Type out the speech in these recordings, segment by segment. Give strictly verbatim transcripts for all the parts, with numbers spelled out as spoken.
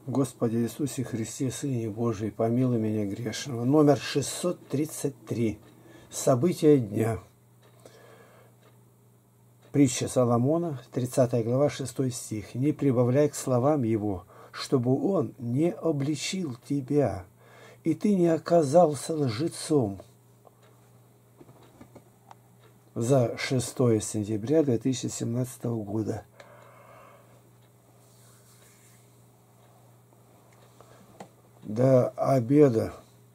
Господи Иисусе Христе, Сыне Божий, помилуй меня грешного. Номер шестьсот тридцать три. События дня. Притча Соломона, тридцатая глава, шестой стих. «Не прибавляй к словам его, чтобы он не обличил тебя, и ты не оказался лжецом». За шестое сентября две тысячи семнадцатого года. До обеда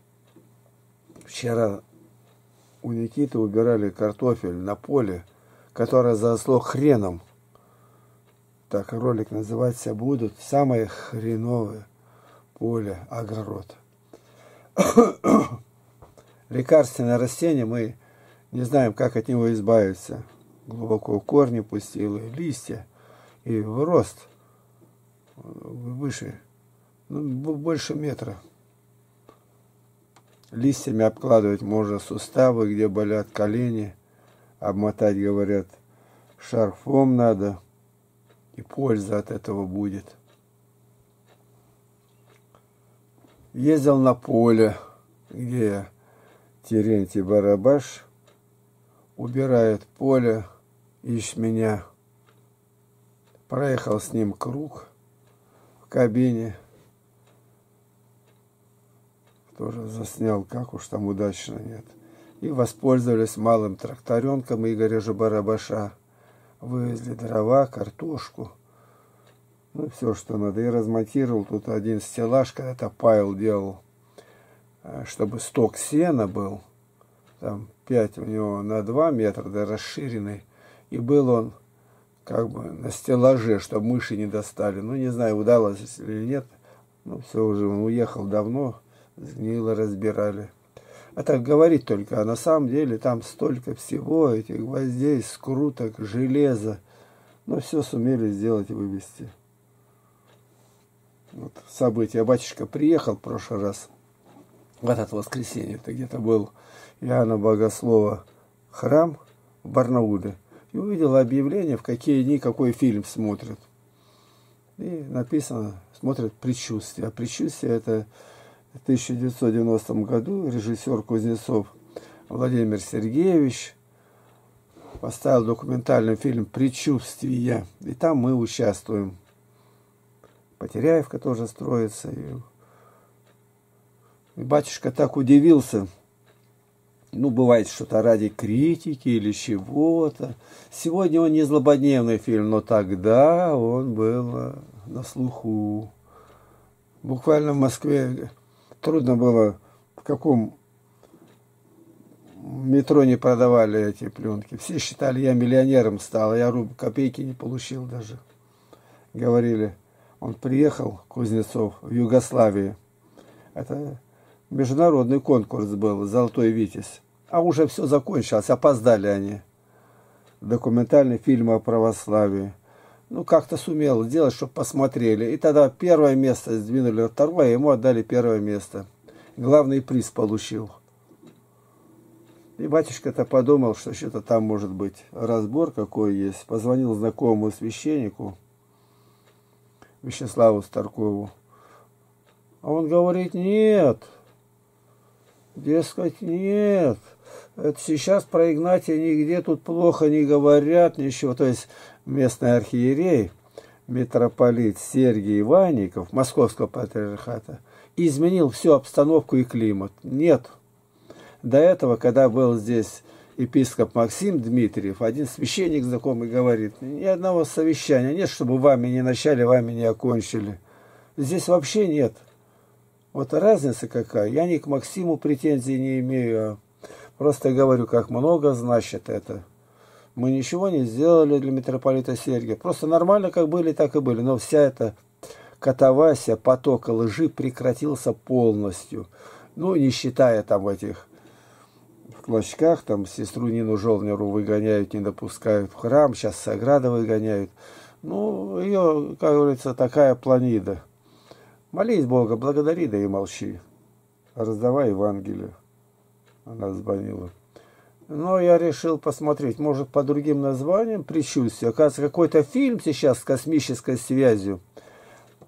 вчера у Никиты убирали картофель на поле, которое заросло хреном. Так ролик называется «Будут самое хреновое поле, огород». Лекарственное растение, мы не знаем, как от него избавиться. Глубоко корни пустило, листья, и в рост выше, ну, больше метра. Листьями обкладывать можно суставы, где болят колени. Обмотать, говорят, шарфом надо. И польза от этого будет. Ездил на поле, где Терентий Барабаш убирает поле ячменя. Проехал с ним круг в кабине. Тоже заснял, как уж там удачно нет. И воспользовались малым тракторенком Игоря же Барабаша. Вывезли дрова, картошку. Ну, все, что надо. И размонтировал тут один стеллаж, когда-то Павел делал, чтобы сток сена был. Там пять у него на два метра, да, расширенный. И был он как бы на стеллаже, чтобы мыши не достали. Ну, не знаю, удалось или нет. Ну, все, уже он уехал давно. Сгнило, разбирали. А так говорить только, а на самом деле там столько всего, этих гвоздей, скруток, железа. Но все сумели сделать и вывести. Вот события. Батюшка приехал в прошлый раз, в этот воскресенье, это где-то был Иоанна Богослова храм в Барнауле. И увидел объявление, в какие дни какой фильм смотрят. И написано, смотрят «Предчувствие». А «Предчувствие» это... В тысяча девятьсот девяностом году режиссер Кузнецов Владимир Сергеевич поставил документальный фильм «Предчувствия». И там мы участвуем. Потеряевка тоже строится. И, и батюшка так удивился. Ну, бывает что-то ради критики или чего-то. Сегодня он не злободневный фильм, но тогда он был на слуху. Буквально в Москве трудно было, в каком метро не продавали эти пленки. Все считали, я миллионером стал, я руб копейки не получил даже. Говорили, он приехал, Кузнецов, в Югославии. Это международный конкурс был, «Золотой Витязь». А уже все закончилось, опоздали они. Документальный фильм о православии. Ну, как-то сумел сделать, чтобы посмотрели. И тогда первое место сдвинули, второе, ему отдали первое место. Главный приз получил. И батюшка-то подумал, что что-то там может быть. Разбор какой есть. Позвонил знакомому священнику, Вячеславу Старкову. А он говорит, нет. Дескать, нет. Это сейчас про Игнатия нигде тут плохо не говорят, ничего. То есть местный архиерей, митрополит Сергий Иванников, Московского патриархата, изменил всю обстановку и климат. Нет. До этого, когда был здесь епископ Максим Дмитриев, один священник знакомый говорит, ни одного совещания нет, чтобы вами не начали, вами не окончили. Здесь вообще нет. Вот разница какая. Я ни к Максиму претензий не имею, а просто говорю, как много значит это. Мы ничего не сделали для митрополита Сергия. Просто нормально, как были, так и были. Но вся эта катавасия, поток лжи прекратился полностью. Ну, не считая там этих в клочках, там сестру Нину Жолнеру выгоняют, не допускают в храм. Сейчас Саграда выгоняют. Ну, ее, как говорится, такая планида. Молись Бога, благодари, да и молчи. Раздавай Евангелие. Она звонила. Но я решил посмотреть, может, по другим названиям «Предчувствие». Оказывается, какой-то фильм сейчас с космической связью.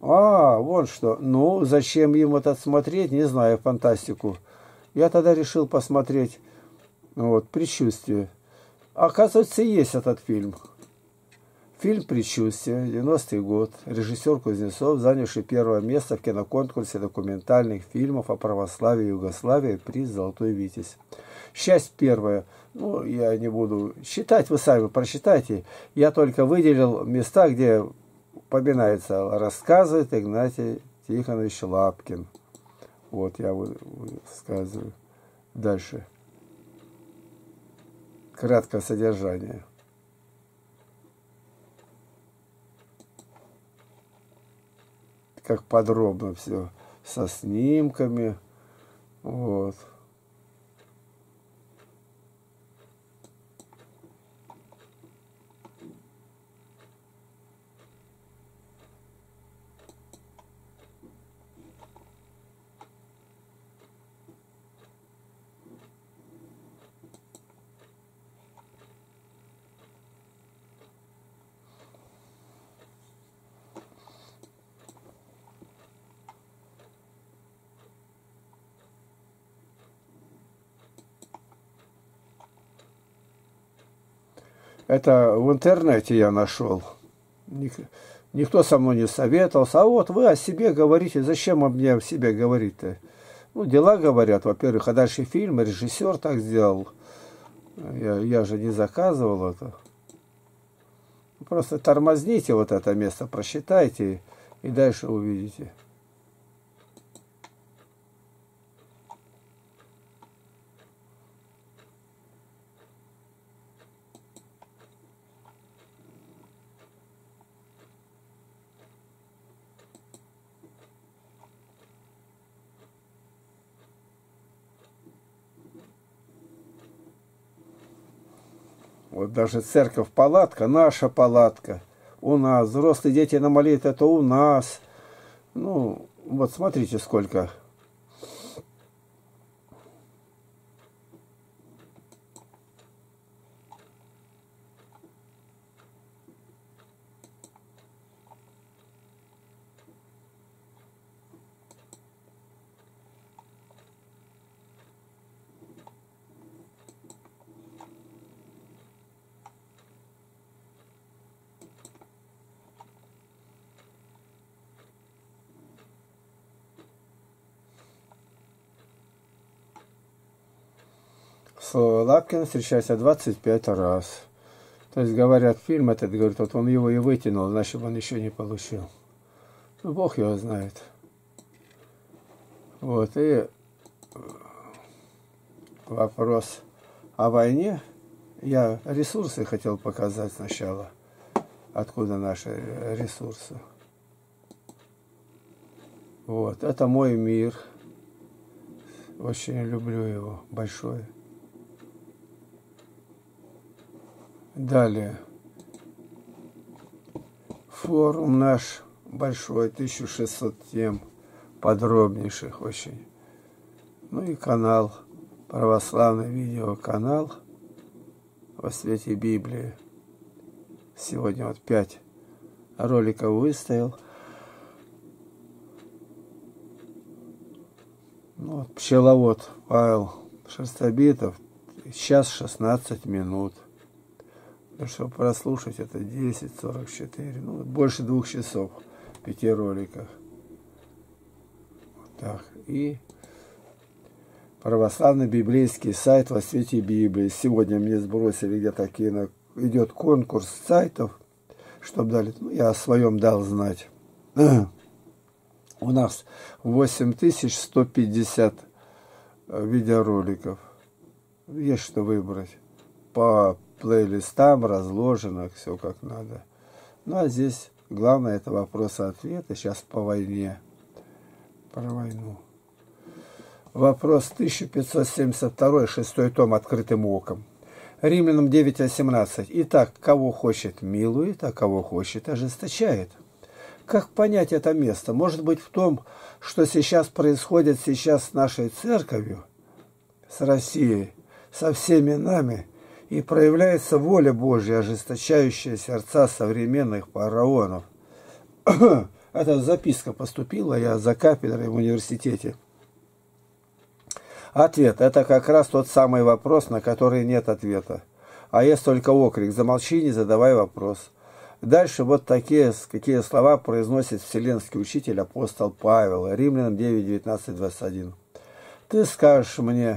А, вон что. Ну, зачем им это смотреть, не знаю, фантастику. Я тогда решил посмотреть, вот, «Предчувствие». Оказывается, есть этот фильм. Фильм «Предчувствие», девяностый год. Режиссер Кузнецов, занявший первое место в киноконкурсе документальных фильмов о православии Югославии, приз «Золотой Витязь». Часть первая. Ну, я не буду читать, вы сами прочитайте. Я только выделил места, где упоминается, рассказывает Игнатий Тихонович Лапкин. Вот я сказываю. Дальше. Краткое содержание. Как подробно все со снимками. Вот. Это в интернете я нашел. Никто со мной не советовался. А вот вы о себе говорите. Зачем мне о себе говорить-то? Ну, дела говорят, во-первых. А дальше фильм, режиссер так сделал. Я, я же не заказывал это. Просто тормозните вот это место, просчитайте и дальше увидите. Вот даже церковь, палатка, наша палатка, у нас. Взрослые дети на молитве, это у нас. Ну, вот смотрите, сколько. С Лапкиным встречался двадцать пять раз. То есть, говорят, фильм этот, говорит, вот он его и вытянул, значит, он еще не получил. Ну, Бог его знает. Вот, и вопрос о войне. Я ресурсы хотел показать сначала. Откуда наши ресурсы. Вот, это мой мир. Очень люблю его, большой. Далее. Форум наш большой, тысяча шестьсот тем, подробнейших очень. Ну и канал, православный видеоканал во свете Библии. Сегодня вот пять роликов выставил. Ну, вот, пчеловод Павел Шерстобитов, час шестнадцать минут. Ну, чтобы прослушать, это десять сорок четыре, ну, больше двух часов в пяти роликах. Вот так. И православный библейский сайт во свете Библии. Сегодня мне сбросили где-то кино. Идет конкурс сайтов, чтобы дали. Ну, я о своем дал знать. У нас восемь тысяч сто пятьдесят видеороликов. Есть что выбрать. По плейлистам разложено, все как надо. Ну, а здесь главное это вопрос-ответы. Сейчас по войне. Про войну. Вопрос тысяча пятьсот семьдесят два, шестой том, открытым оком. Римлянам девять восемнадцать. Итак, кого хочет, милует, а кого хочет, ожесточает. Как понять это место? Может быть в том, что сейчас происходит сейчас с нашей церковью, с Россией, со всеми нами, и проявляется воля Божья, ожесточающая сердца современных фараонов. Это записка поступила, я за кафедрой в университете. Ответ – это как раз тот самый вопрос, на который нет ответа. А есть только окрик: замолчи, не задавай вопрос. Дальше вот такие, какие слова произносит вселенский учитель апостол Павел, Римлянам девять, девятнадцать, двадцать один. Ты скажешь мне,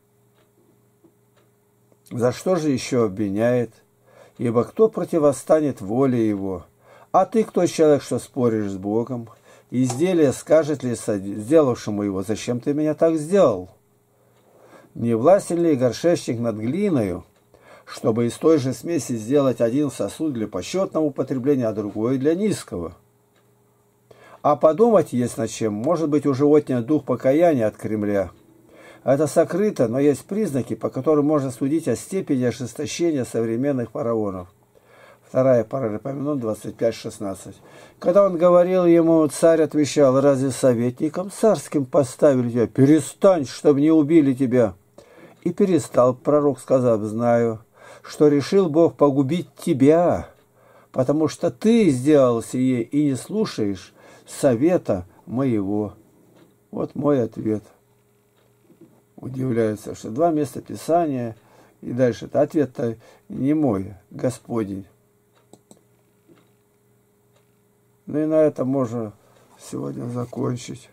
за что же еще обвиняет? Ибо кто противостанет воле его? А ты кто, человек, что споришь с Богом? Изделие скажет ли сделавшему его: зачем ты меня так сделал? Не властен ли горшечник над глиною, чтобы из той же смеси сделать один сосуд для почетного употребления, а другой для низкого? А подумать есть над чем, может быть, уже отнят дух покаяния от Кремля. Это сокрыто, но есть признаки, по которым можно судить о степени ожесточения современных фараонов. Вторая Паралипоменон двадцать пять, шестнадцать. Когда он говорил ему, царь отвечал: разве советником царским поставили тебя? Перестань, чтобы не убили тебя. И перестал пророк, сказав: знаю, что решил Бог погубить тебя, потому что ты сделал сие и не слушаешь совета моего. Вот мой ответ. Удивляется, что два места Писания, и дальше это ответ-то не мой, Господень. Ну и на этом можно сегодня закончить.